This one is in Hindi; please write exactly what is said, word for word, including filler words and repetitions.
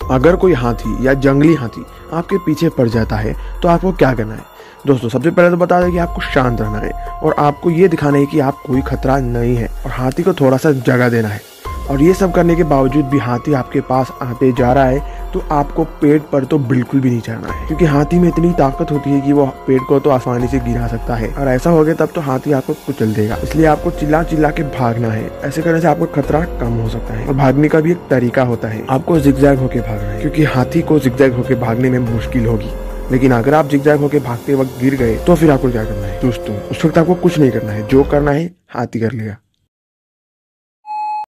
अगर कोई हाथी या जंगली हाथी आपके पीछे पड़ जाता है तो आपको क्या करना है? दोस्तों सबसे पहले तो बता दें कि आपको शांत रहना है और आपको ये दिखाना है कि आप कोई खतरा नहीं है और हाथी को थोड़ा सा जगह देना है। और ये सब करने के बावजूद भी हाथी आपके पास आते जा रहा है तो आपको पेड़ पर तो बिल्कुल भी नहीं चढ़ना है, क्योंकि हाथी में इतनी ताकत होती है कि वो पेड़ को तो आसानी से गिरा सकता है और ऐसा हो गया तब तो हाथी आपको कुचल देगा। इसलिए आपको चिल्ला चिल्ला के भागना है। ऐसे करने से आपको खतरा कम हो सकता है और भागने का भी एक तरीका होता है। आपको जिगजैग होके भागना है, क्योंकि हाथी को जिगजैग होके भागने में मुश्किल होगी। लेकिन अगर आप जिगजैग होके भागते वक्त गिर गए तो फिर आपको क्या करना है दोस्तों? उस वक्त आपको कुछ नहीं करना है, जो करना है हाथी कर लेगा।